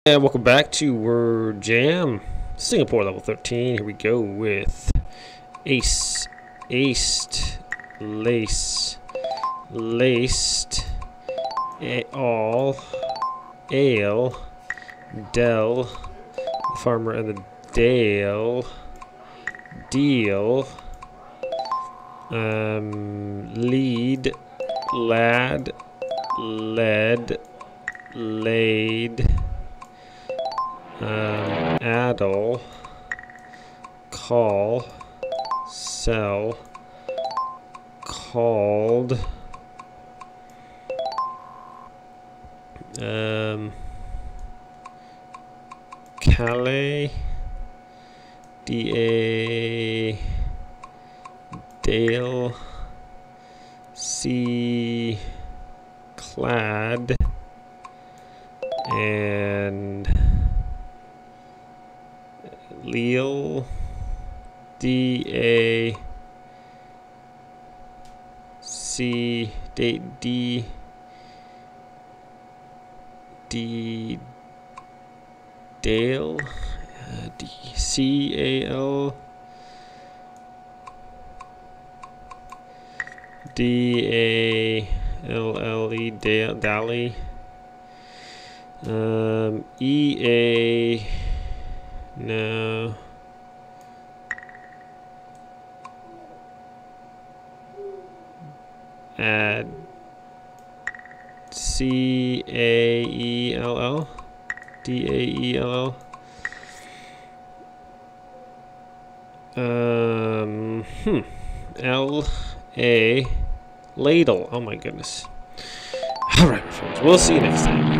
And welcome back to Word Jam, Singapore level 13. Here we go with ace, aced, lace, laced, all, ale, del, the farmer and the dale, deal, lead, lad, led, laid, addle, call, sell, called, Calais, da, dale, sea, clad, and Leal, D-A, C, D, Dale, D-C-A-L, D-A-L-L-E, Dally, E-A, no, add, C-A-E-L-L, D-A-E-L-L, L-A, ladle, oh my goodness. Alright, my friends, we'll see you next time.